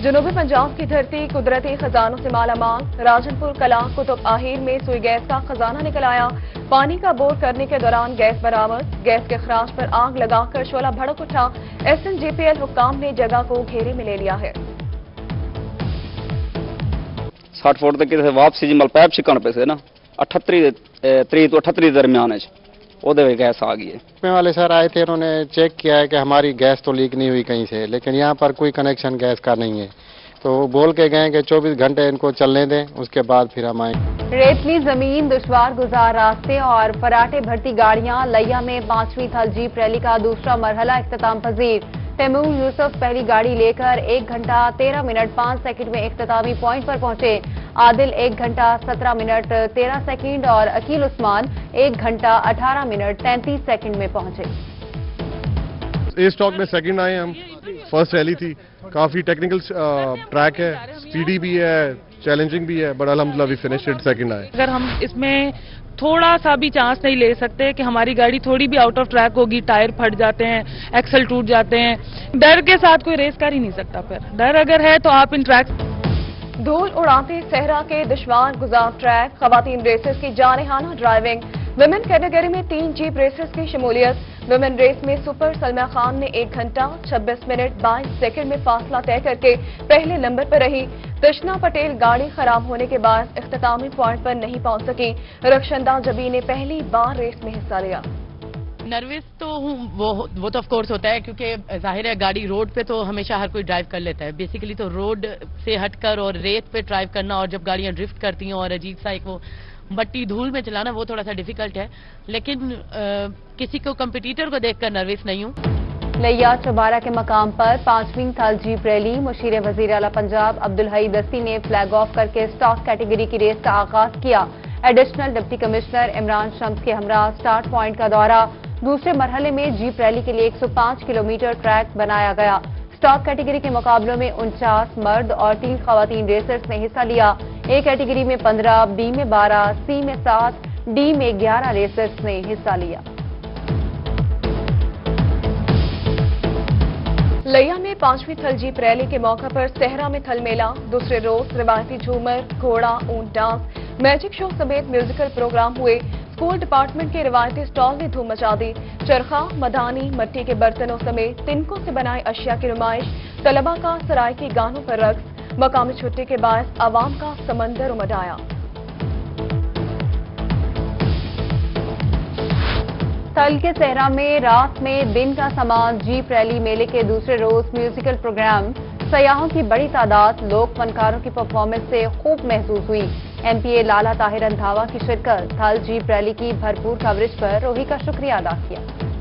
जनूबी पंजाब की धरती कुदरती खजानों से मालामाल। राजनपुर कला कुतुब आहिर में सुई गैस का खजाना निकल आया। पानी का बोर करने के दौरान गैस बरामद। गैस के खराज पर आग लगाकर शोला भड़क उठा। SNJPL हुक्काम ने जगह को घेरे में ले लिया है। 60 फुट तक वापसी जी पैप छिकन पे से ना 38 तो 38 दरमियान गैस आ गई है। वाले सर आए थे, उन्होंने चेक किया है कि हमारी गैस तो लीक नहीं हुई कहीं से, लेकिन यहाँ पर कोई कनेक्शन गैस का नहीं है, तो बोल के गए कि 24 घंटे इनको चलने दें, उसके बाद फिर हम आएंगे। रेतली जमीन, दुश्वार गुजार रास्ते और फराटे भरती गाड़ियां। लैया में 5वीं थल जीप रैली का दूसरा मरहला इख्तिताम पजीर। तैमूर यूसुफ पहली गाड़ी लेकर 1 घंटा 13 मिनट 5 सेकंड में इख्तितामी पॉइंट पर पहुंचे। आदिल 1 घंटा 17 मिनट 13 सेकंड और अकील उस्मान 1 घंटा 18 मिनट 33 सेकंड में पहुंचे। ए स्टॉक में सेकंड आए हम। फर्स्ट रैली थी, काफी टेक्निकल ट्रैक है, स्पीडी भी है, चैलेंजिंग भी है, बट अल्हम्दुलिल्लाह वी फिनिश्ड सेकंड आए। अगर हम इसमें थोड़ा सा भी चांस नहीं ले सकते कि हमारी गाड़ी थोड़ी भी आउट ऑफ ट्रैक होगी, टायर फट जाते हैं, एक्सल टूट जाते हैं। डर के साथ कोई रेस कर ही नहीं सकता। फिर डर अगर है तो आप इन ट्रैक। धूल उड़ाते सहरा के दुश्वार गुजार ट्रैक। खवातीन रेसर्स की जानेहाना ड्राइविंग। विमेन कैटेगरी में 3 जीप रेसर्स की शमूलियत। विमेन रेस में सुपर सलमा खान ने 1 घंटा 26 मिनट 22 सेकंड में फासला तय करके पहले नंबर पर रही। तशना पटेल गाड़ी खराब होने के बाद इख्तितामी पॉइंट पर नहीं पहुंच सकी। रक्षंदा जबी ने पहली बार रेस में हिस्सा लिया। नर्वस तो हूँ, वो तो ऑफ कोर्स होता है, क्योंकि जाहिर है गाड़ी रोड पे तो हमेशा हर कोई ड्राइव कर लेता है। बेसिकली तो रोड से हटकर और रेत पे ड्राइव करना, और जब गाड़ियां ड्रिफ्ट करती हैं और अजीब सा एक वो मट्टी धूल में चलाना, वो थोड़ा सा डिफिकल्ट है। लेकिन किसी को कंपटीटर को देखकर नर्वस नहीं हूँ। लैया चबारा के मकाम पर 5वीं थल जीप रैली। मुशीर वजीर आला पंजाब अब्दुल हई दस्ती ने फ्लैग ऑफ करके स्टॉक कैटेगरी की रेस का आगाज किया। Additional deputy commissioner Imran Shams के हमरा स्टार्ट पॉइंट का दौरा। दूसरे मरहले में जीप रैली के लिए 105 किलोमीटर ट्रैक बनाया गया। स्टॉक कैटेगरी के मुकाबलों में 49 मर्द और 3 खवातीन रेसर्स ने हिस्सा लिया। ए कैटेगरी में 15, बी में 12, सी में 7, डी में 11 रेसर्स ने हिस्सा लिया। लैया में 5वीं थल जीप रैली के मौके पर सहरा में थल मेला। दूसरे रोज रिवायती झूमर, घोड़ा, ऊंट डांस, मैजिक शो समेत म्यूजिकल प्रोग्राम हुए। स्कूल डिपार्टमेंट के रिवायती स्टॉल ने धूम मचा दी। चरखा, मदानी, मिट्टी के बर्तनों समेत तिनकों से बनाई अशिया की नुमाइश। तलबा का सरायकी गानों पर रक्स। मकामी छुट्टी के बायस आवाम का समंदर उमड़ आया। थल के सहरा में रात में दिन का सामान। जीप रैली मेले के दूसरे रोज म्यूजिकल प्रोग्राम। सयाहों की बड़ी तादाद। लोक फनकारों की परफॉर्मेंस से खूब महसूस हुई। MPA लाला ताहिर रंधावा की शिरकत। थल जीप रैली की भरपूर कवरेज पर रोही का शुक्रिया अदा किया।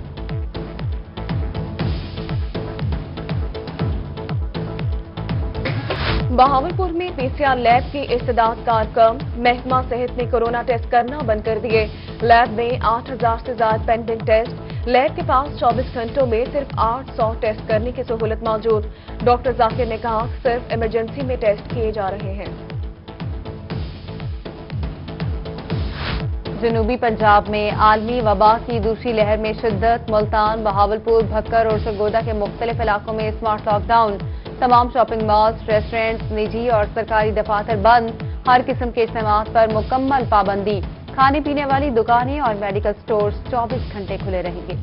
बहावलपुर में PCR लैब की इस्तेदादकार कम। महकमा सेहत ने कोरोना टेस्ट करना बंद कर दिए। लैब में 8000 से ज्यादा पेंडिंग टेस्ट। लैब के पास 24 घंटों में सिर्फ 800 टेस्ट करने की सहूलत मौजूद। डॉक्टर जाकिर ने कहा सिर्फ इमरजेंसी में टेस्ट किए जा रहे हैं। जनूबी पंजाब में आलमी वबा की दूसरी लहर में शिद्दत। मुल्तान, बहावलपुर, भक्कर और सरगोदा के मुख्तलिफ इलाकों में स्मार्ट लॉकडाउन। तमाम शॉपिंग मॉल्स, रेस्टोरेंट्स, निजी और सरकारी दफातर बंद। हर किस्म के इस्तेमाल पर मुकम्मल पाबंदी। खाने पीने वाली दुकानें और मेडिकल स्टोर्स 24 घंटे खुले रहेंगे।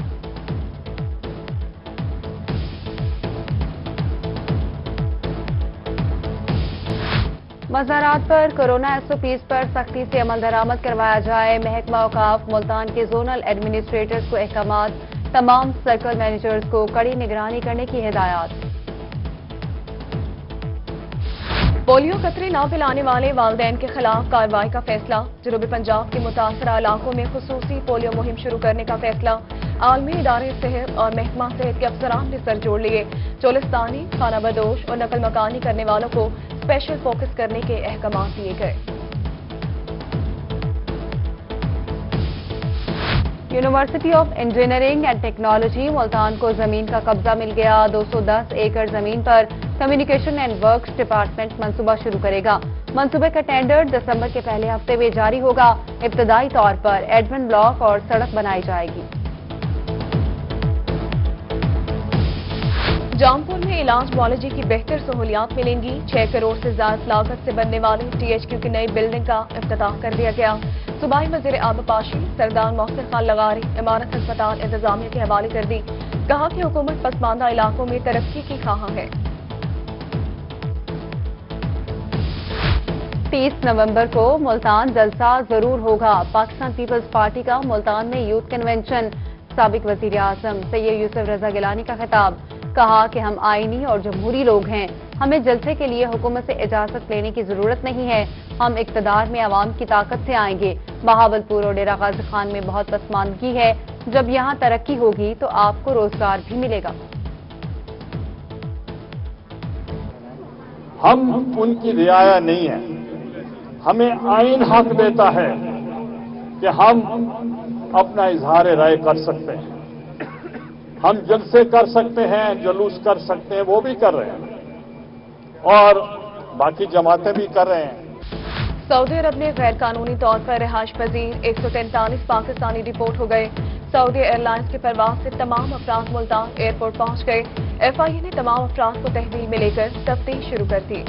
मज़ारात पर कोरोना SOPs पर सख्ती से अमल दरामद करवाया जाए। महकमा औकाफ मुल्तान के जोनल एडमिनिस्ट्रेटर्स को अहकामात। तमाम सर्कल मैनेजर्स को कड़ी निगरानी करने की हिदायत। पोलियो कतरे न पिलाने वाले वालिदैन के खिलाफ कार्रवाई का फैसला। जनूबी पंजाब के मुतासरा इलाकों में खुसूसी पोलियो मुहिम शुरू करने का फैसला। आलमी इदारे सेहत और महकमा सेहत के अफसरान ने सर जोड़ लिए। चोलिस्तानी, खाना बदोश और नकल मकानी करने वालों को स्पेशल फोकस करने के अहकाम दिए गए। University of engineering and technology Multan को जमीन का कब्जा मिल गया। 210 एकड़ जमीन पर कम्युनिकेशन एंड वर्क्स डिपार्टमेंट मंसूबा शुरू करेगा। मंसूबे का टेंडर दिसंबर के पहले हफ्ते में जारी होगा। इब्तदाई तौर पर एडमिन ब्लॉक और सड़क बनाई जाएगी। जौनपुर में इलाज मुआलजे की बेहतर सहूलियात मिलेंगी। 6 करोड़ से ज्यादा लागत से बनने वाली THQ की नई बिल्डिंग का इफ्तिताह कर दिया गया। सूबाई वज़ीर आबपाशी सरदार मोहसिन खान लगारी इमारत अस्पताल इंतजामिया के हवाले कर दी। कहा कि हुकूमत पसमानदा इलाकों में तरक्की की ख्वाह है। 30 नवंबर को मुल्तान जलसा जरूर होगा। पाकिस्तान पीपल्स पार्टी का मुल्तान में यूथ कन्वेंशन। साबिक वजीर आजम सैयद यूसुफ रजा गिलानी का खिताब। कहा कि हम आईनी और जमहूरी लोग हैं, हमें जलसे के लिए हुकूमत से इजाजत लेने की जरूरत नहीं है। हम इक्तदार में आवाम की ताकत से आएंगे। बहावलपुर और डेरा गाजी खान में बहुत पसमानदगी है। जब यहाँ तरक्की होगी तो आपको रोजगार भी मिलेगा। हम उनकी रियाया नहीं है। हमें आइन हक देता है कि हम अपना इजहार राय कर सकते हैं, हम जलसे कर सकते हैं, जुलूस कर सकते हैं, वो भी कर रहे हैं और बाकी जमातें भी कर रहे हैं। सऊदी अरब में गैर कानूनी तौर पर रिहाइश पजीर 143 पाकिस्तानी रिपोर्ट हो गए। सऊदी एयरलाइंस की परवाज से तमाम अफराद मुल्तान एयरपोर्ट पहुंच गए। FIA ने तमाम अफराद को तहवील में लेकर तफ्तीश शुरू कर दी।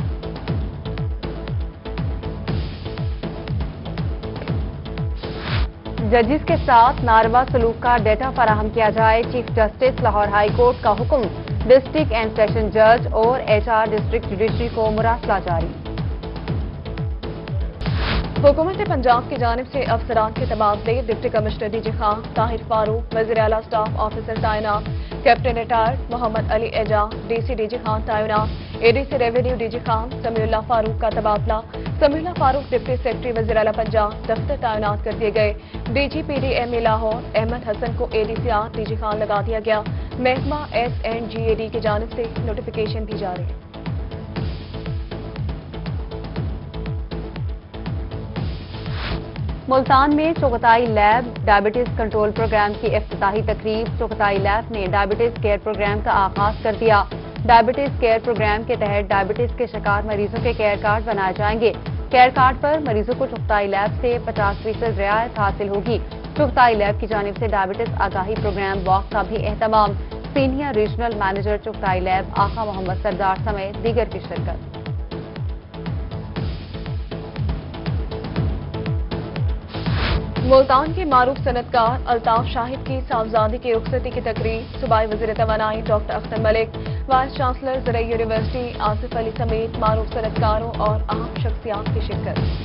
जजिस के साथ नारवा सलूक का डेटा फराहम किया जाए। Chief justice Lahore high court का हुक्म। डिस्ट्रिक्ट एंड सेशन जज और HR डिस्ट्रिक्ट जुडिशरी को मुरासला जारी। हुकूमत पंजाब की जानिब से अफसरान के तबादले। Deputy commissioner DG Khan Tahir Farooq वज़ीर आला स्टाफ ऑफिसर तैनात। Captain retired Mohammad Ali Ejaz DC DG Khan तैनात। ADC revenue DG Khan Samiullah Farooq का तबादला। समीउल्लाह फारूक डिप्टी सेक्रेटरी वज़ीर आला पंजाब दफ्तर तैनात कर दिए गए। DG PDMA लाहौर अहमद हसन को ADCR DG खान लगा दिया गया। महकमा SNGAD की जानिब से नोटिफिकेशन भी जारी है। मुल्तान में Chughtai lab diabetes control programme की इफ्तिताही तकरीब। चौगताई लैब ने डायबिटीज केयर प्रोग्राम का आगाज कर दिया। डायबिटीज केयर प्रोग्राम के तहत डायबिटीज के शिकार मरीजों के केयर कार्ड बनाए जाएंगे। केयर कार्ड पर मरीजों को चौगताई लैब से 50% रियायत हासिल होगी। चौगताई लैब की जानिब से डायबिटीज आगाही प्रोग्राम वॉक का भी एहतमाम। Senior regional manager Chughtai lab Agha Mohammad सरदार समेत दीगर की शिरकत। मुल्तान के मारूफ सनतकार अल्ताफ शाहिद की साहबजादी की रुखसती की तकरीब। सूबाई वज़ीर तवानाई doctor Akhtar Malik, vice chancellor ज़रई यूनिवर्सिटी आसिफ अली समेत मारूफ सनतकारों और अहम शख्सियात की शिरकत।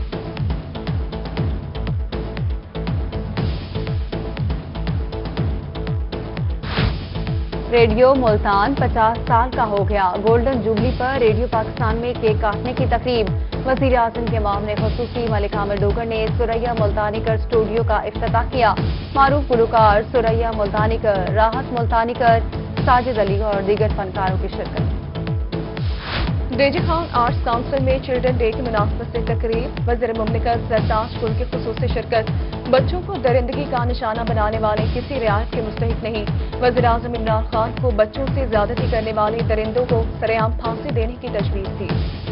रेडियो मुल्तान 50 साल का हो गया। गोल्डन जुबली पर रेडियो पाकिस्तान में केक काटने की तकरीब। वज़ीर आज़म के मामले खसूसी मलिक आमिर डोगर ने सुरैया मुल्तानीकर स्टूडियो का इफ्तिताह किया। मारूफ गुलकार सुरैया मुल्तानीकर, राहत मुल्तानीकर, साजिद अली और दीगर फनकारों की शिरकत। DG खान आर्ट्स काउंसिल में चिल्ड्रन डे की मुनासबत से तकरीब। वज़ीर मुमलिकत सरताज गुल की खुसूसी शिरकत। बच्चों को दरिंदगी का निशाना बनाने वाले किसी रियायत के मुस्तहिक नहीं। वज़ीर आज़म इमरान खान को बच्चों से ज्यादती करने वाले दरिंदों को सरेआम फांसी देने की तजवीज़ थी।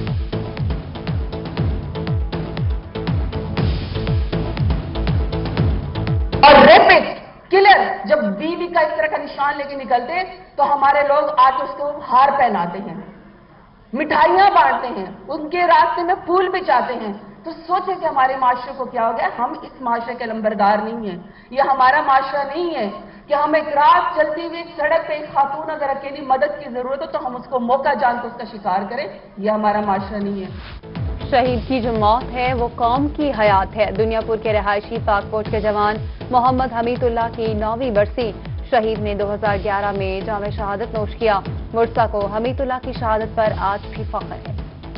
और रेपिस्ट किलर जब बीवी का इस तरह का निशान लेके निकलते तो हमारे लोग आज उसको हार पहनाते हैं, मिठाइयां बांटते हैं, उनके रास्ते में फूल बिछाते हैं। तो सोचे कि हमारे माशरे को क्या हो गया। हम इस माशरे के लंबरदार नहीं है, ये हमारा माशरा नहीं है कि हम एक रात चलती हुई सड़क पे एक खातून अगर अकेली मदद की जरूरत हो तो हम उसको मौका जानकर उसका शिकार करें। यह हमारा माशरा नहीं है। शहीद की जो मौत है वो कौम की हयात है। दुनियापुर के रहायशी पाकपोश के जवान मोहम्मद हमीदुल्लाह की 9वीं बरसी। शहीद ने 2011 में जामे शहादत नोश किया। मुर्सा को हमीदुल्लाह की शहादत पर आज भी फख्र है।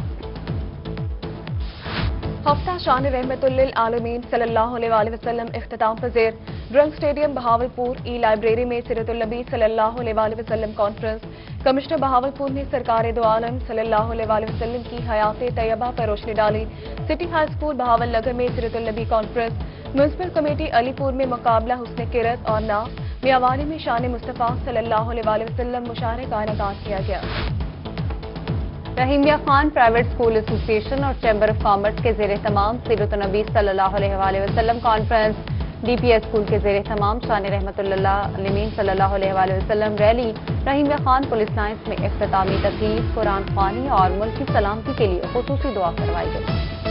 हफ्ता शान रहमतुल्लिल आलमीन सल्लल्लाहु अलैहि वसल्लम इख्तिताम पज़ीर। Dring stadium Bahawalpur E library में सीरतुल नबी सल्लल्लाहु अलैहि वसल्लम कॉन्फ्रेंस। कमिश्नर बहावलपुर ने सरकार दो आलम सल्लल्लाहु अलैहि वसल्लम की हयात तैयबा पर रोशनी डाली। City high school Bahawalnagar में सीरतुल नबी कॉन्फ्रेंस। म्यूनसिपल कमेटी अलीपुर में मुकाबला हुस्न किरत और नाम। मियावाली में शान मुस्तफा सल्लल्लाहु अलैहि वसल्लम मुशारे का इनेकाद किया गया। रहीमिया खान प्राइवेट स्कूल एसोसिएशन और चैम्बर ऑफ कॉमर्स के ज़ेर तमाम सीरत नबी सल्लल्लाहु अलैहि वसल्लम conference. D P S school کے زیر اہتمام شان رحمت اللہ علمین صلی اللہ علیہ وآلہ وسلم rally Rahim Khan police lines میں اختتامی تقریب قرآن خوانی اور ملک کی سلامتی کے لیے خصوصی دعا کروائی گئی۔